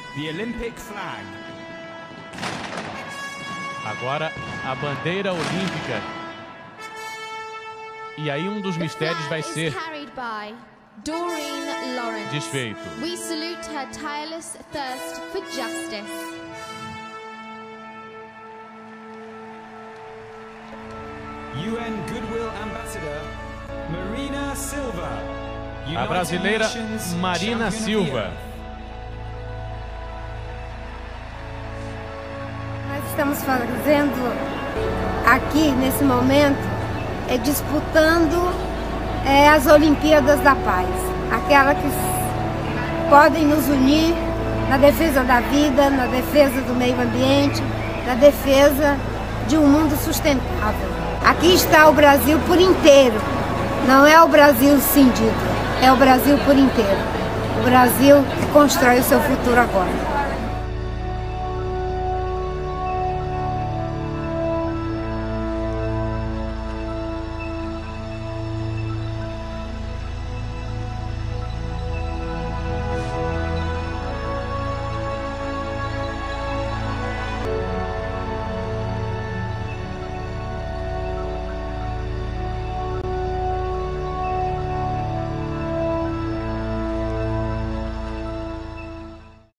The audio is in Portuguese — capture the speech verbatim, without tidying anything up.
The Olympic flag. Agora a bandeira olímpica. E aí um dos mistérios vai ser Doreen Lawrence. desfeito. We salute her tireless thirst for justice. U N Goodwill Ambassador Marina Silva. A brasileira Marina Silva. Nós estamos fazendo aqui nesse momento é disputando é, as Olimpíadas da Paz, aquela que podem nos unir na defesa da vida, na defesa do meio ambiente, na defesa de um mundo sustentável. Aqui está o Brasil por inteiro, não é o Brasil cindido, é o Brasil por inteiro. O Brasil que constrói o seu futuro agora.